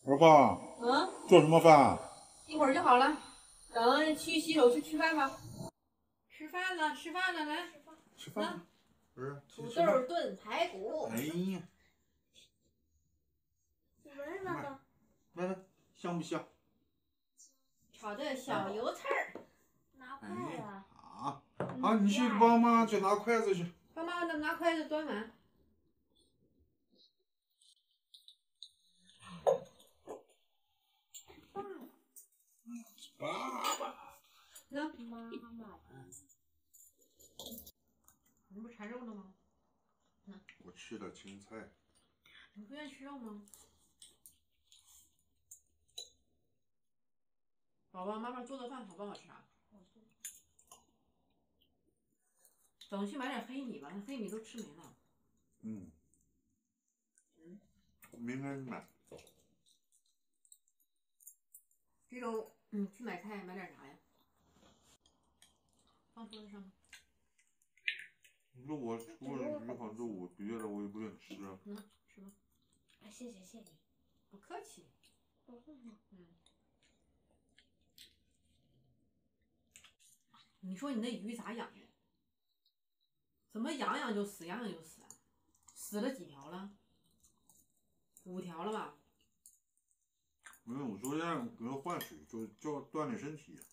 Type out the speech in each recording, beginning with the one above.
老爸，做什么饭？ 一会儿就好了，等去洗手去吃饭吧。吃饭了，来， 吃饭。不是土豆炖排骨。 哎呀， 闻闻吧， 闻香不香？ 炒的小油菜儿。 拿筷哎子。 好，你去帮妈去拿筷子去。 帮妈拿筷子端碗。 爸爸， 那妈妈， 你不馋肉了吗？ 我吃点青菜。 你不愿意吃肉吗？宝宝，妈妈做的饭好不好吃啊？等去买点黑米吧，那黑米都吃没了。 明天买。 这周去买菜买点啥呀？放桌子上吧。 那我除了鱼好肉，我别的我也不愿吃啊。 吃吧。 哎，谢谢你。 不客气。你说你那鱼咋养的？怎么养养就死，养养就死啊？死了几条了？5条了吧？ 没有，我昨天给它换水，就叫锻炼身体。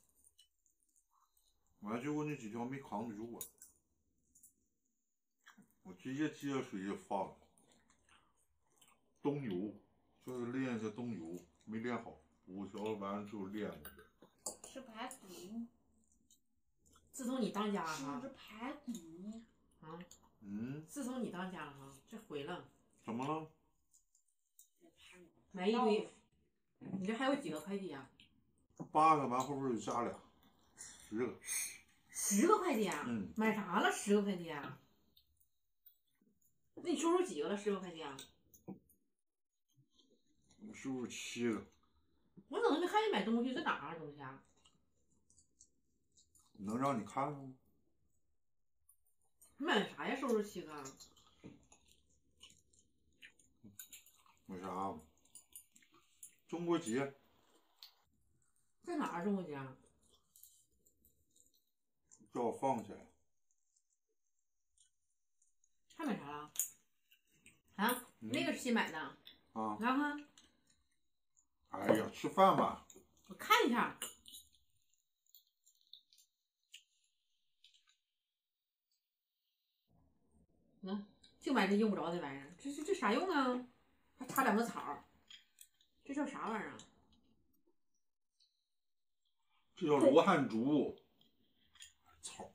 完结果那几条没扛得住啊，我直接接着水就放了。冬游，就是练一下冬游，没练好，5条完了之后练过去。 吃排骨。 自从你当家哈， 吃排骨。 啊，自从你当家了哈，这毁了。 怎么了？ 买一堆，你这还有几个快递啊 8个，完后边又加俩，10个。 10个快递啊？买啥了10个快递啊？那你收入几个了10个快递啊？ 我收入7个。 我怎么没看见买东西？在哪儿啊东西啊？ 能让你看看吗？ 你买啥呀？收入7个？ 那啥，中国结。 在哪儿中国结啊？ 叫我放起来。 还买啥了？啊？那个是新买的。 啊。 然后呢？ 哎呀，吃饭吧。 我看一下。就买这用不着的玩意儿，这啥用啊？还插2个草，这叫啥玩意儿啊？ 这叫罗汉竹。草。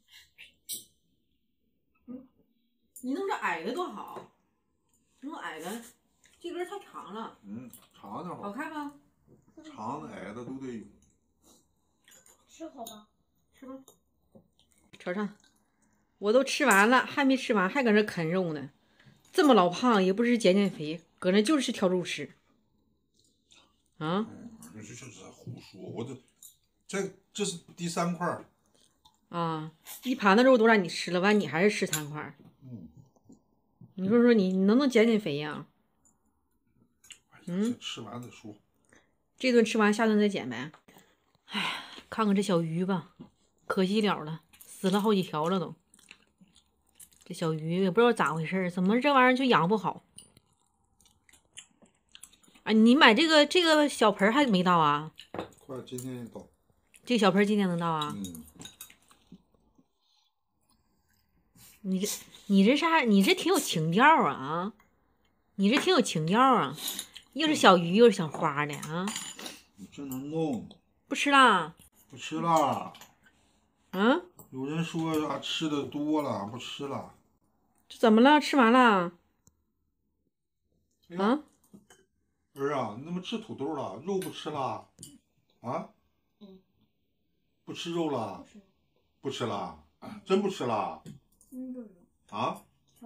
你弄这矮的多好，弄矮的，这根太长了。 长的好。 好看吗？ 长的矮的都得有。 吃好吧。 吃吧。瞅瞅，我都吃完了，还没吃完，还搁那啃肉呢。这么老胖，也不是减肥，搁那就是挑肉吃。啊？ 这就是胡说，我这是第3块。 啊，一盘子肉都让你吃了，完你还是吃3块。你说你能不能减肥呀？ 吃完再说。 这顿吃完，下顿再减呗。哎呀，看看这小鱼吧，可惜了，死了好几条了都。这小鱼也不知道咋回事，怎么这玩意儿就养不好？啊，你买这个小盆还没到啊？ 快，今天到。 这小盆今天能到啊？你这啥？你这挺有情调啊！你这挺有情调啊！又是小鱼又是小花的啊！ 你这能弄？ 不吃啦？ 不吃啦。有人说呀，吃的多了，不吃了。 这怎么了？吃完了？ 儿啊，你怎么吃土豆了？肉不吃了？啊？不吃肉了？不吃了？真不吃了？啊？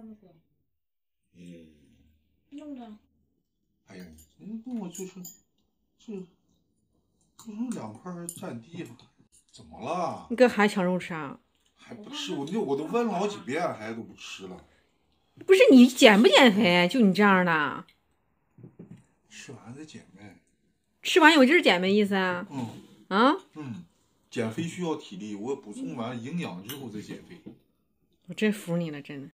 弄的。 哎呀，你跟我就是2块占地方，怎么了？ 你跟孩子抢肉吃啊？ 还不吃？我都问了好几遍，孩子都不吃了。 不是你减不减肥？就你这样的？ 吃完再减呗。 吃完有劲儿减呗，意思啊？ 减肥需要体力，我补充完营养之后再减肥。 我真服你了，真的。